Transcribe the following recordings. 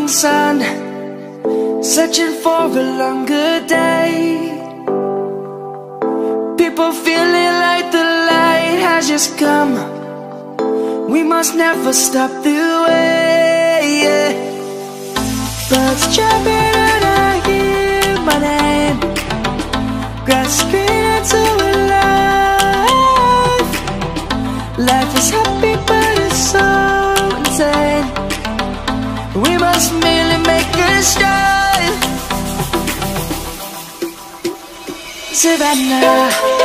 sun, searching for a longer day. People feeling like the light has just come. We must never stop the way, yeah. Birds chirping and I hear my name, grasping into a life. Life is happy but it's so insane. We must merely make a start. Savannah,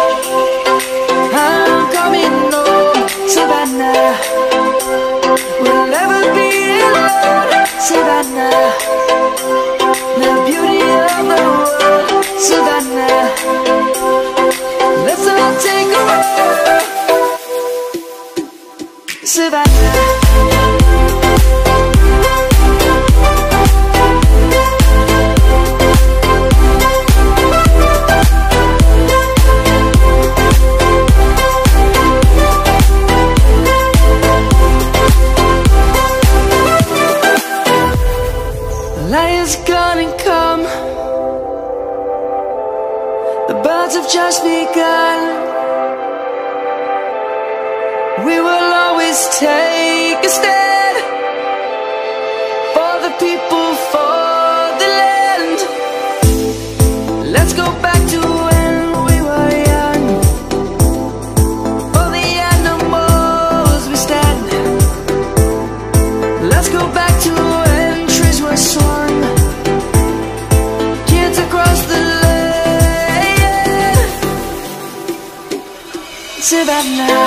I'm coming home. Savannah, we'll never be alone. Savannah, the beauty of the world. Savannah, let's all take a walk. Savannah. Lion's gonna come. The birds have just begun. We will always take a stand for the people, for the land. Let's go back to when we were young. For the animals we stand. Let's go back to when trees were swung. Kids across the land. Savannah,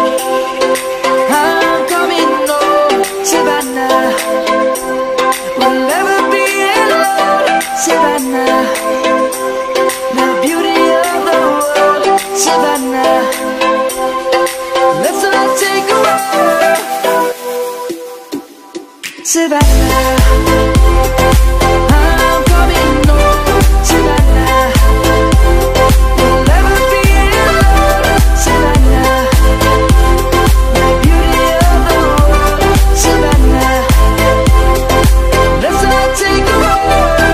I'm coming home. Savannah, we'll never be alone. Savannah, the beauty of the world. Savannah, let's all take a walk. Savannah, I'm coming home. Savannah, we'll never be alone. Savannah, the beauty of the world. Savannah, let's all take a walk.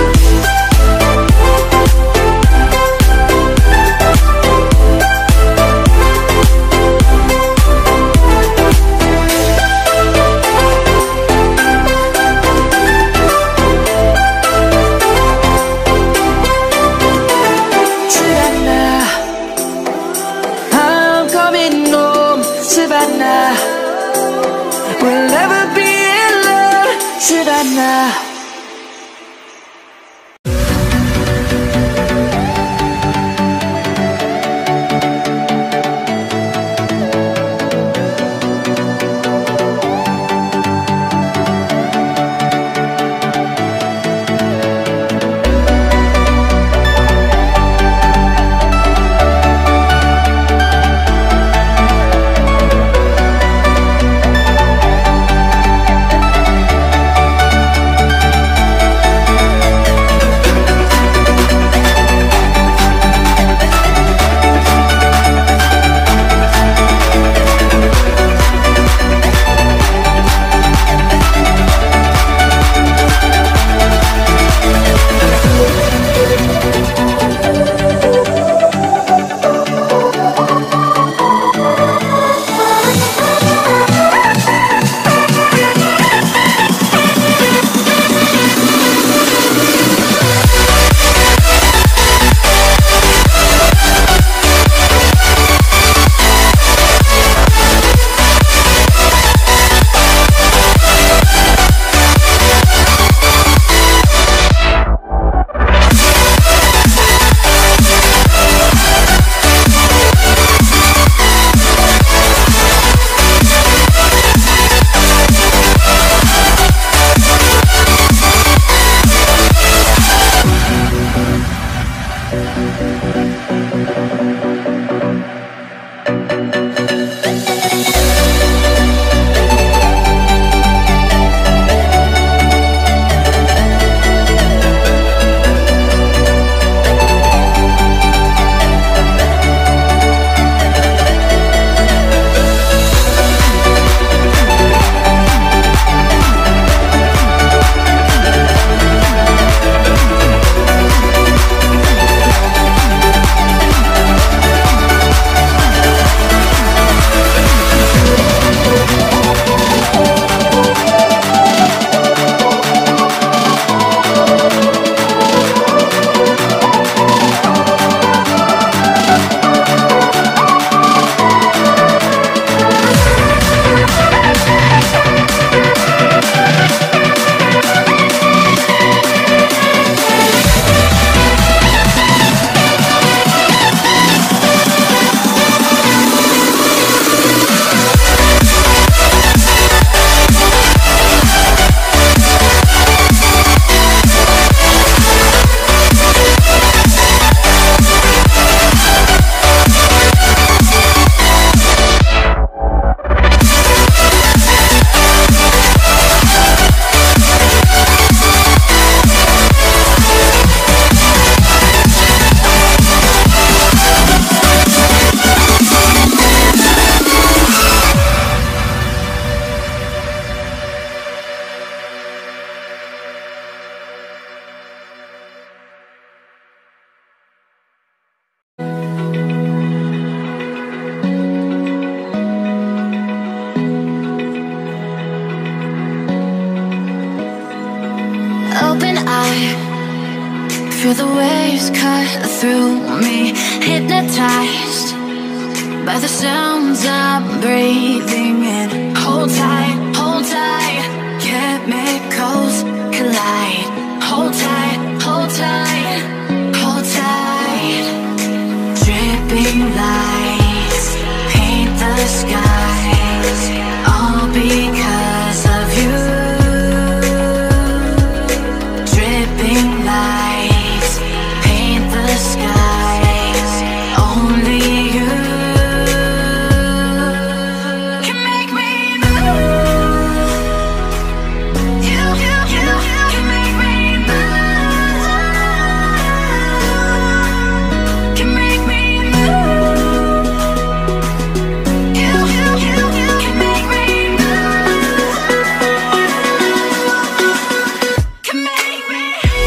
Savannah, I'm coming home. Savannah, we'll never be alone. Savannah. Hear the waves cut through me, hypnotized by the sounds I'm breathing in. Hold tight, chemicals collide. Hold tight, hold tight, hold tight. Dripping lights paint the skies, all because of you. Dripping lights paint the skies, only you can make me move. You can make me move. Can make me move. You can make me move. Can make me.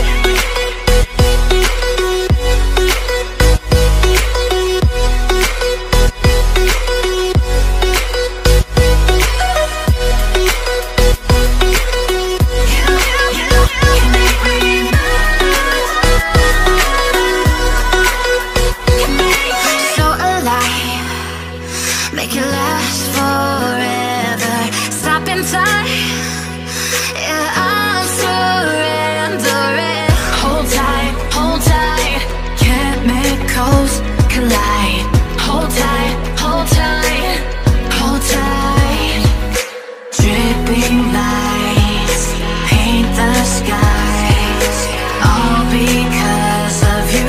So alive, make it last forever. Stop in time, yeah, I'm surrendering. Hold tight, chemicals collide. Hold tight, hold tight, hold tight. Dripping lights paint the skies, all because of you.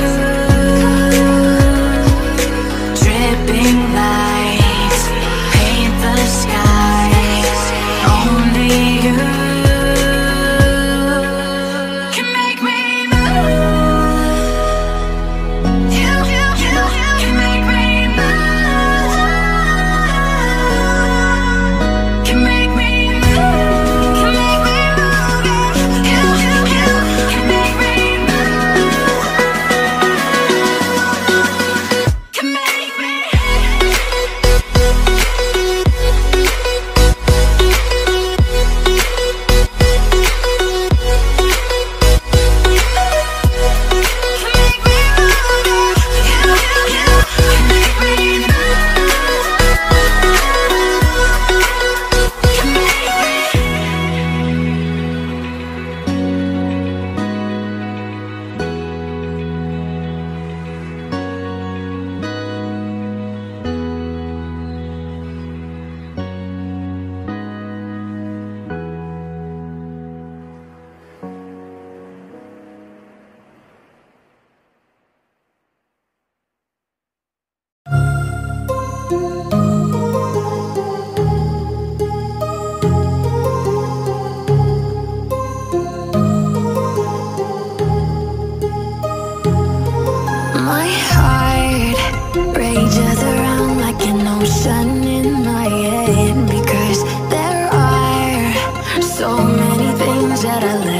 Dripping lights paint the skies, only you can make me move. You can make me move. Can make me move. Can make me move. You can make me move. Can make me. My heart rages around like an ocean in my head, because there are so many things that I let